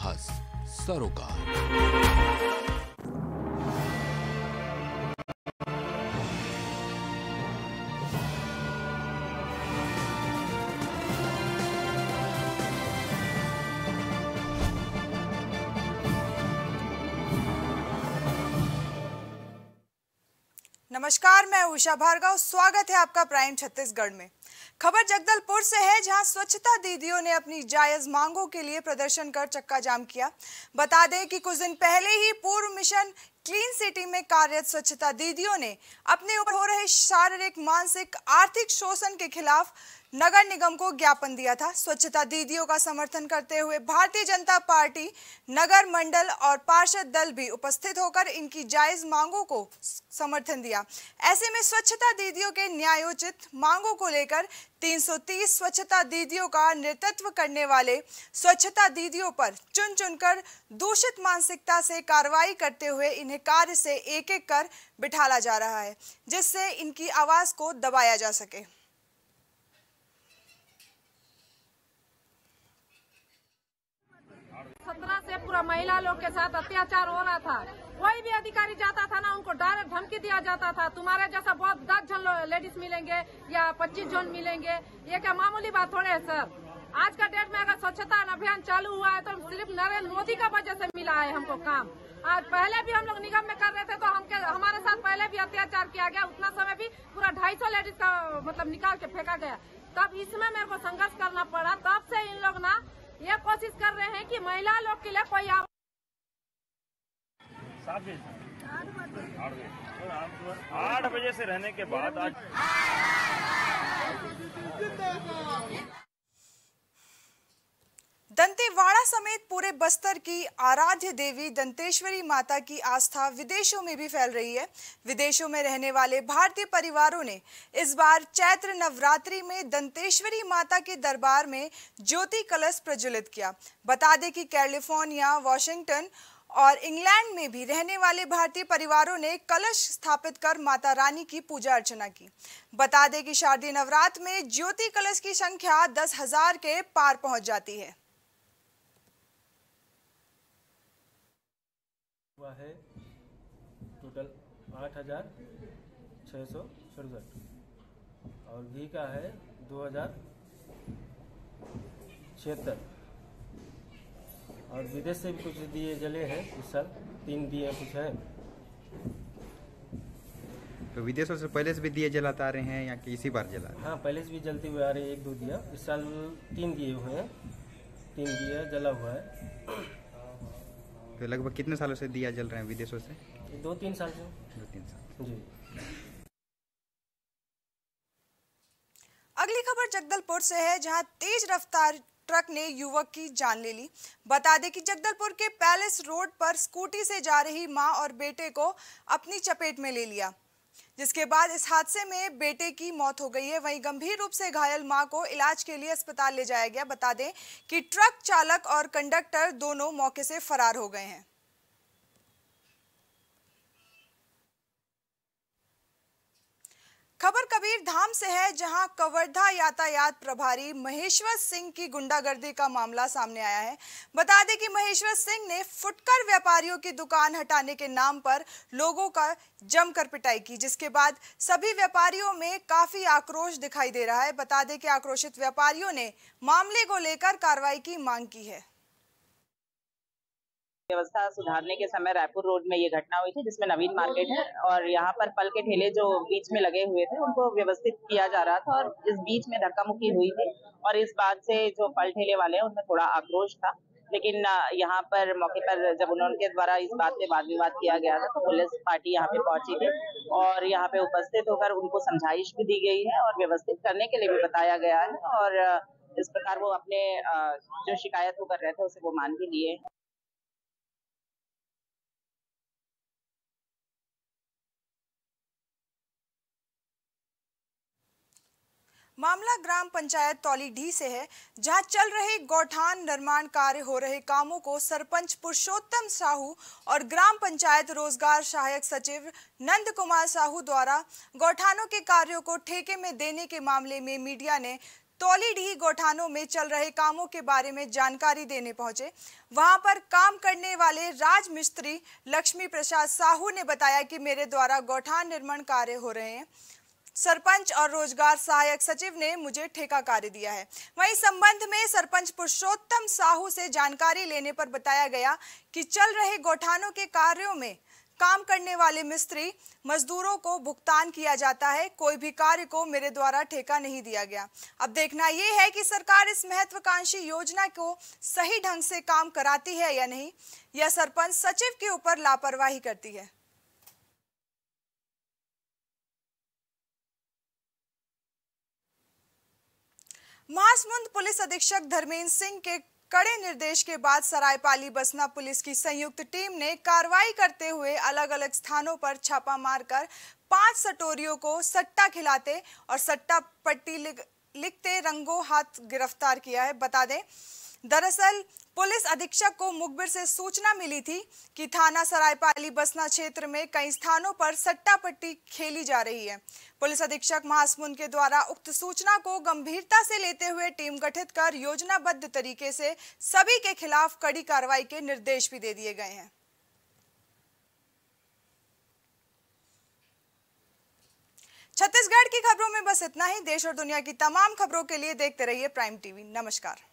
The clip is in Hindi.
साहस सरोकार। नमस्कार, मैं उषा भार्गव। स्वागत है आपका प्राइम छत्तीसगढ़ में। खबर जगदलपुर से है, जहां स्वच्छता दीदियों ने अपनी जायज मांगों के लिए प्रदर्शन कर चक्का जाम किया। बता दें कि कुछ दिन पहले ही पूर्व मिशन क्लीन सिटी में कार्यरत स्वच्छता दीदियों ने अपने ऊपर हो रहे शारीरिक, मानसिक, आर्थिक शोषण के खिलाफ नगर निगम को ज्ञापन दिया था। स्वच्छता दीदियों का समर्थन करते हुए भारतीय जनता पार्टी नगर मंडल और पार्षद दल भी उपस्थित होकर इनकी जायज मांगों को समर्थन दिया। ऐसे में स्वच्छता दीदियों के न्यायोचित मांगों को लेकर 330 स्वच्छता दीदियों का नेतृत्व करने वाले स्वच्छता दीदियों पर चुन चुनकर दूषित मानसिकता से कार्रवाई करते हुए इन्हें कार्य से एक एक कर बिठाला जा रहा है, जिससे इनकी आवाज को दबाया जा सके। 17 से पूरा महिला लोग के साथ अत्याचार हो रहा था। कोई भी अधिकारी जाता था ना, उनको डायरेक्ट धमकी दिया जाता था, तुम्हारे जैसा बहुत 10 जन लेडीज मिलेंगे या 25 जन मिलेंगे। ये क्या मामूली बात थोड़े है सर। आज का डेट में अगर स्वच्छता अभियान चालू हुआ है तो सिर्फ नरेंद्र मोदी का वजह से मिला है हमको काम। आज पहले भी हम लोग निगम में कर रहे थे तो हमारे साथ पहले भी अत्याचार किया गया। उतना समय भी पूरा 250 लेडीज का मतलब निकाल के फेंका गया। तब इसमें मेरे को संघर्ष करना पड़ा। तब से इन लोग ना ये कोशिश कर रहे हैं कि महिला लोग के लिए कोई 8 बजे से रहने के बाद आज दंतेवाड़ा समेत पूरे बस्तर की आराध्य देवी दंतेश्वरी माता की आस्था विदेशों में भी फैल रही है। विदेशों में रहने वाले भारतीय परिवारों ने इस बार चैत्र नवरात्रि में दंतेश्वरी माता के दरबार में ज्योति कलश प्रज्वलित किया। बता दें कि कैलिफोर्निया, वॉशिंगटन और इंग्लैंड में भी रहने वाले भारतीय परिवारों ने कलश स्थापित कर माता रानी की पूजा अर्चना की। बता दें कि शारदीय नवरात्र में ज्योति कलश की संख्या 10,000 के पार पहुंच जाती है। हुआ है टोटल 8,667 और घी का है 2,076 और विदेश से भी कुछ दिए जले हैं इस साल 3 दिए कुछ है। तो विदेशों से पहले से भी दिए जलाते आ रहे हैं या कि इसी बार जला रहे हैं? हाँ, पहले से भी जलते हुए आ रहे हैं। 1-2 दिया इस साल 3 दिए हुए हैं। 3 दिया जला हुआ है। तो लगभग कितने सालों से दिया जल रहे हैं विदेशों से? 2-3 साल से। 2-3 साल जी। अगली खबर जगदलपुर से है, जहां तेज रफ्तार ट्रक ने युवक की जान ले ली। बता दें कि जगदलपुर के पैलेस रोड पर स्कूटी से जा रही मां और बेटे को अपनी चपेट में ले लिया, जिसके बाद इस हादसे में बेटे की मौत हो गई है। वहीं गंभीर रूप से घायल मां को इलाज के लिए अस्पताल ले जाया गया। बता दें कि ट्रक चालक और कंडक्टर दोनों मौके से फरार हो गए हैं। खबर कबीर धाम से है, जहां कवर्धा यातायात प्रभारी महेश्वर सिंह की गुंडागर्दी का मामला सामने आया है। बता दें कि महेश्वर सिंह ने फुटकर व्यापारियों की दुकान हटाने के नाम पर लोगों का जमकर पिटाई की, जिसके बाद सभी व्यापारियों में काफी आक्रोश दिखाई दे रहा है। बता दें कि आक्रोशित व्यापारियों ने मामले को लेकर कार्रवाई की मांग की है। व्यवस्था सुधारने के समय रायपुर रोड में ये घटना हुई थी, जिसमें नवीन मार्केट है और यहाँ पर फल के ठेले जो बीच में लगे हुए थे उनको व्यवस्थित किया जा रहा था और इस बीच में धक्का मुक्की हुई थी और इस बात से जो फल ठेले वाले हैं उनमें थोड़ा आक्रोश था। लेकिन यहाँ पर मौके पर जब उनके द्वारा इस बात पे वाद विवाद किया गया था तो पुलिस पार्टी यहाँ पे पहुंची थी और यहाँ पे उपस्थित होकर उनको समझाइश भी दी गई है और व्यवस्थित करने के लिए भी बताया गया है और इस प्रकार वो अपने जो शिकायत वो कर रहे थे उसे वो मान भी लिए। मामला ग्राम पंचायत तौलीडीह से है, जहां चल रहे गौठान निर्माण कार्य हो रहे कामों को सरपंच पुरुषोत्तम साहू और ग्राम पंचायत रोजगार सहायक सचिव नंद कुमार साहू द्वारा गौठानों के कार्यों को ठेके में देने के मामले में मीडिया ने तौलीडीह गौठानों में चल रहे कामों के बारे में जानकारी देने पहुंचे। वहां पर काम करने वाले राज मिस्त्री लक्ष्मी प्रसाद साहू ने बताया कि मेरे द्वारा गौठान निर्माण कार्य हो रहे हैं। सरपंच और रोजगार सहायक सचिव ने मुझे ठेका कार्य दिया है। वहीं संबंध में सरपंच पुरुषोत्तम साहू से जानकारी लेने पर बताया गया कि चल रहे गौठानों के कार्यों में काम करने वाले मिस्त्री मजदूरों को भुगतान किया जाता है। कोई भी कार्य को मेरे द्वारा ठेका नहीं दिया गया। अब देखना यह है कि सरकार इस महत्वाकांक्षी योजना को सही ढंग से काम कराती है या नहीं, या सरपंच सचिव के ऊपर लापरवाही करती है। महासमुंद पुलिस अधीक्षक धर्मेंद्र सिंह के कड़े निर्देश के बाद सरायपाली बसना पुलिस की संयुक्त टीम ने कार्रवाई करते हुए अलग अलग स्थानों पर छापा मारकर 5 सटोरियों को सट्टा खिलाते और सट्टा पट्टी लिखते रंगों हाथ गिरफ्तार किया है। बता दें, दरअसल पुलिस अधीक्षक को मुखबिर से सूचना मिली थी कि थाना सरायपाली बसना क्षेत्र में कई स्थानों पर सट्टा पट्टी खेली जा रही है। पुलिस अधीक्षक महासमुंद के द्वारा उक्त सूचना को गंभीरता से लेते हुए टीम गठित कर योजनाबद्ध तरीके से सभी के खिलाफ कड़ी कार्रवाई के निर्देश भी दे दिए गए हैं। छत्तीसगढ़ की खबरों में बस इतना ही। देश और दुनिया की तमाम खबरों के लिए देखते रहिए प्राइम टीवी। नमस्कार।